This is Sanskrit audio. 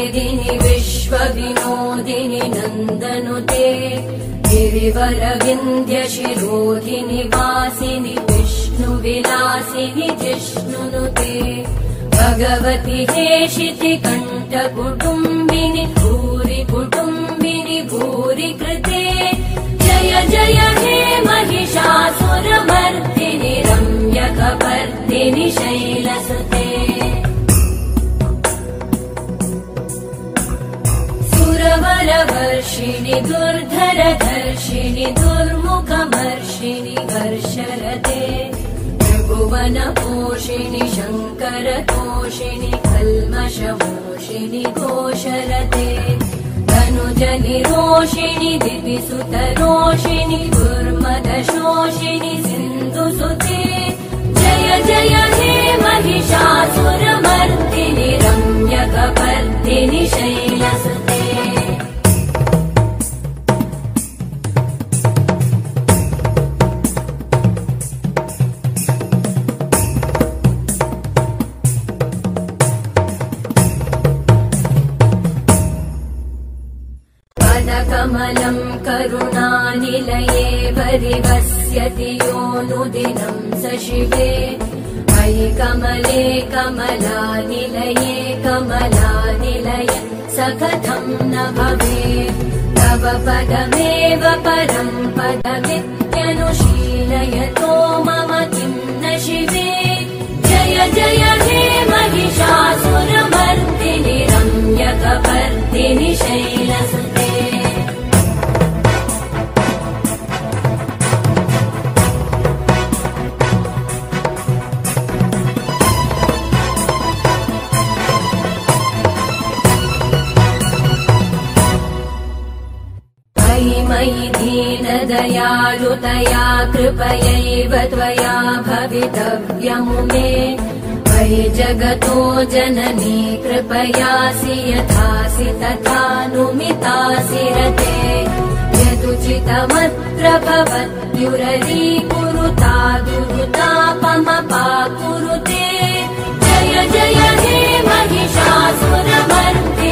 मेदिनि विश्वविनोदिनि नन्दनुते गिरिवरविन्ध्यशिरोधिनि वासिनि विष्णुविलासिनि जिष्णुनुते भगवति हेशिति कण्ठकुटुम्बिनि भूरि कुटुम्बिनि भूरि कृते जय जय हे महिषासुरमर्दिनि रम्यकपर्दिनि शैलसुते सुरवरवर्षिणि दुर्धरधर्षिणि दुर्मुखमर्षिणि हर्षरते त्रिभुवनपोषिणि शङ्करतोषिणि कल्मषमोषिणि घोषरते धनुजनिरोषिणि दिविसुतरोषिणि दुर्मदशोषिणि सिन्धुसुते जय जय हे महिषासुरमर्दिनि रम्यकपर्दिनि शैलसुते कमलं करुणानिलये परिवस्यति योऽनुदिनं स शिवे मयि कमले कमलानिलये कमलानिलय स कथं न भवेत् तव पदमेव परं पदमित्यनुशीलयतो मम किं न शिवे जय जय हे महिषासुरमर्दिनि रम्यकपर्दिनि शैलसुते मयि दीनदयालुतया कृपयैव त्वया भवितव्यमुमे मयि जगतो जननी कृपयासि यथासि तथानुमितासि रते यदुचितमत्र भवत्युररीकुरुता दुरुतापमपाकुरुते जय जय हे महिषासुरमर्दिनि